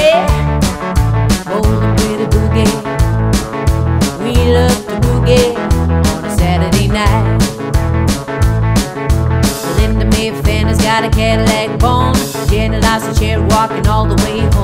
rolling with a boogie. We love to boogie on a Saturday night. Linda May Fanner's got a Cadillac bone. Jenny lost a chair walking all the way